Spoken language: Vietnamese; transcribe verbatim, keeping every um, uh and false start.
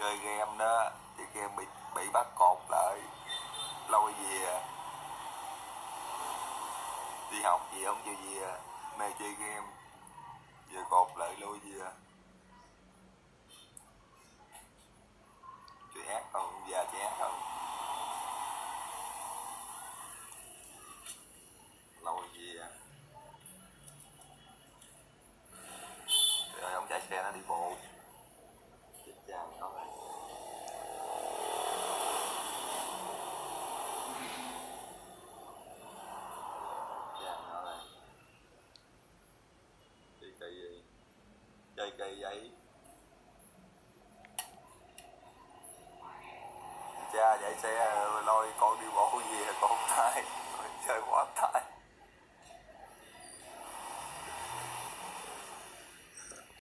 chơi game đó, chơi game bị bị bắt cột lại, lâu gì à. Đi học gì không chịu gì à, mê chơi game, giờ cột lại lâu gì à. Chị hát không, già chị hát không, lâu gì à. Rồi ông chạy xe nó đi bộ, chết cha nó rồi. Cha nó rồi. Chơi cây gì? Chơi cây giấy. Cha chạy xe lôi con đi bộ gì con tay, chơi quá tay.